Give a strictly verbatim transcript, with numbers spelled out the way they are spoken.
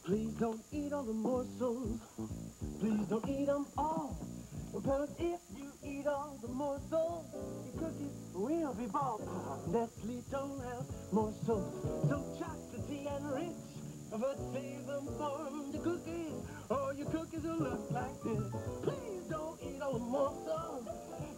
Please don't eat all the morsels. Please don't eat them all. Because if you eat all the morsels, your cookies will be bald. Nestle Tollhouse morsels, so chocolatey and rich. But save them for the cookies, or your cookies will look like this. Please don't eat all the morsels.